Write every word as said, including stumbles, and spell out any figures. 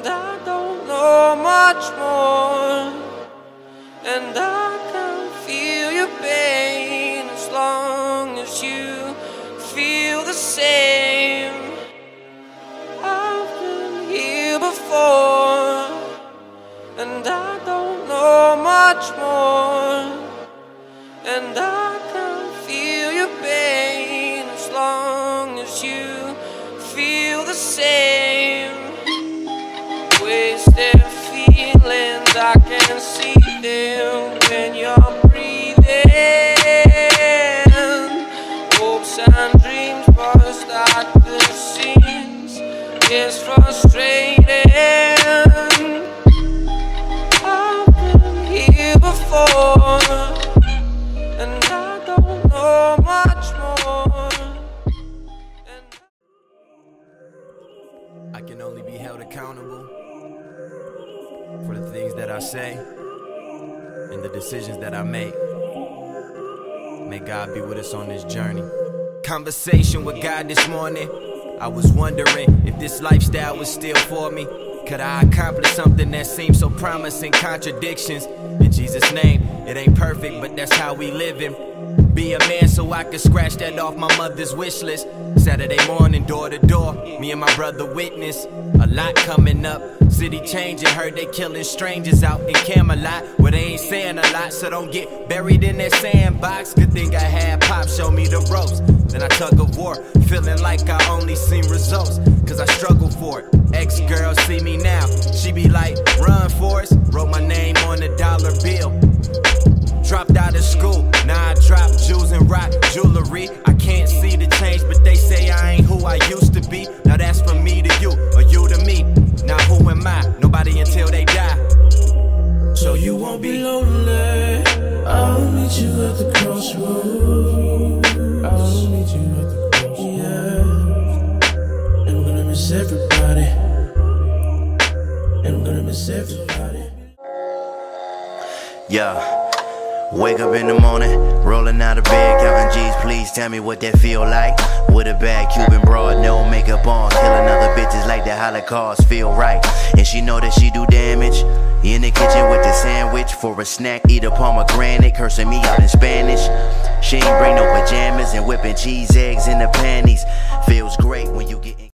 I don't know much more, and I can feel your pain as long as you feel the same. I've been here before, and I don't know much more, and I can feel your pain as long as you feel the same. Wasted feelings, I can see them when you're breathing. Hopes and dreams burst at the seams. It's frustrating. I've been here before, and I don't know much more. I can only be held accountable for the things that I say and the decisions that I make. May God be with us on this journey. Conversation with God this morning. I was wondering if this lifestyle was still for me. Could I accomplish something that seems so promising? Contradictions. In Jesus' name, it ain't perfect, but that's how we living. Be a man so I can scratch that off my mother's wish list. Saturday morning, door to door, me and my brother witness a lot coming up. City changing, heard they killing strangers out in Camelot, where they ain't saying a lot, so don't get buried in that sandbox. Good thing I had Pop show me the ropes. Then I tug of war, feeling like I only seen results, cause I struggle for it. Ex-girl see me now, she be like, run Forrest. Wrote my name on a dollar bill. Dropped out of school, now I drop jewels and rock jewelry. I can't see the change, but they say I ain't who I used to be. Now that's from me to you, or you to me. Now who am I? Nobody until they die. So you won't be lonely. I'll meet you at the crossroads. I'll meet you at the crossroads. Yeah. And we're gonna miss everybody. And we're gonna miss everybody. Yeah. Wake up in the morning, rolling out of bed, counting G's, please tell me what that feel like. With a bad Cuban broad, no makeup on, killing other bitches like the Holocaust, feel right. And she know that she do damage. In the kitchen with the sandwich, for a snack, eat a pomegranate, cursing me out in Spanish. She ain't bring no pajamas and whipping cheese eggs in the panties. Feels great